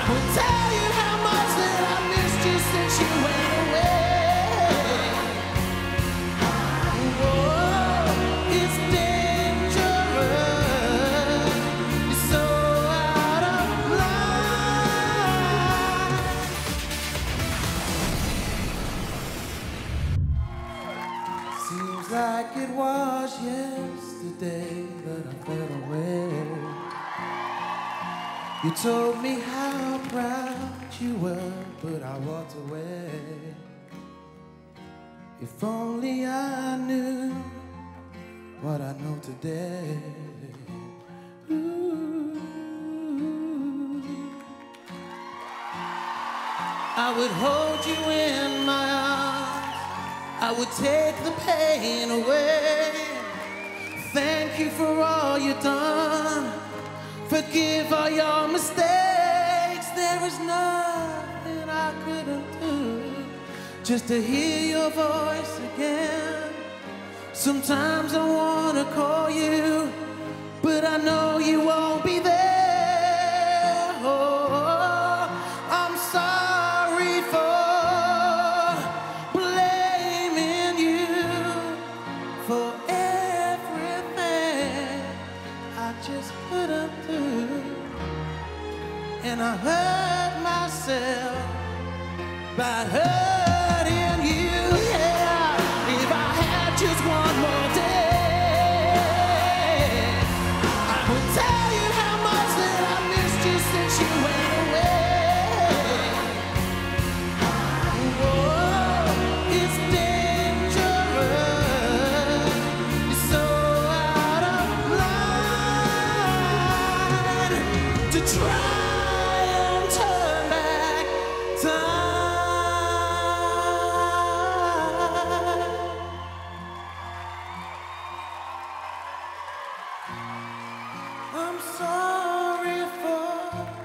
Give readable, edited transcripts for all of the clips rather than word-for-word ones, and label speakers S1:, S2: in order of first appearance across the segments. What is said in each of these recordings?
S1: will tell you how much that I missed you since you went away. Oh, it's dangerous. You're so out of line. Seems like it was yesterday that I fell away. You told me how proud you were, but I walked away. If only I knew what I know today. Ooh. I would hold you in my arms, I would take the pain away. Thank you for all you've done, forgive all your mistakes. There is nothing I couldn't do just to hear your voice again. Sometimes I wanna call you, but I know you won't be there. Oh, I'm sorry for blaming you for everything I just couldn't do. And I hurt myself by hurting you. Yeah, if I had just one more day, I would tell you how much that I missed you since you went away. Oh, it's dangerous. You're so out of line to try and turn back time. I'm sorry for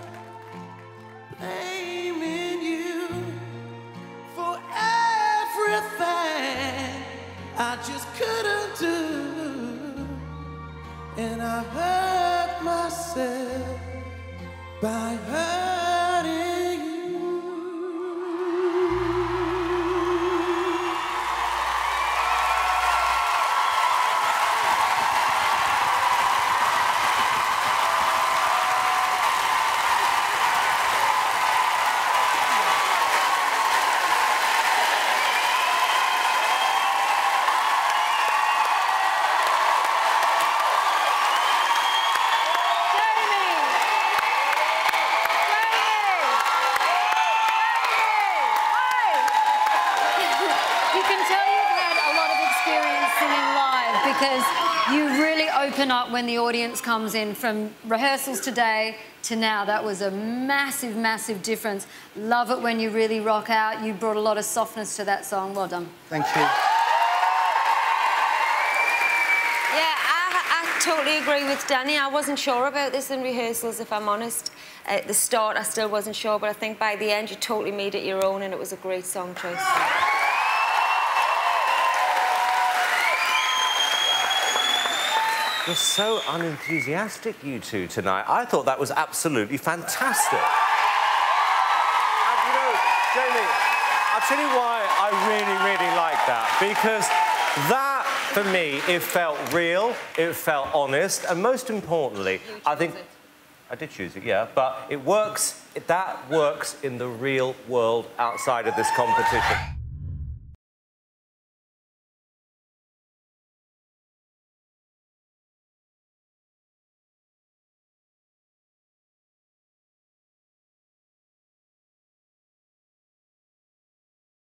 S1: blaming you for everything I just couldn't do. And I hurt myself by hurting you.
S2: Because you really open up when the audience comes in. From rehearsals today to now, that was a massive, massive difference. Love it when you really rock out. You brought a lot of softness to that song. Well done.
S3: Thank you.
S4: Yeah, I totally agree with Danny. I wasn't sure about this in rehearsals, if I'm honest. At the start, I still wasn't sure, but I think by the end, you totally made it your own, and it was a great song choice.
S5: You're so unenthusiastic, you two, tonight. I thought that was absolutely fantastic. And, you know, Jamie, I'll tell you why I really, really like that. Because that, for me, it felt real, it felt honest, and most importantly, I think... I did choose it, yeah, but it works, that works in the real world outside of this competition.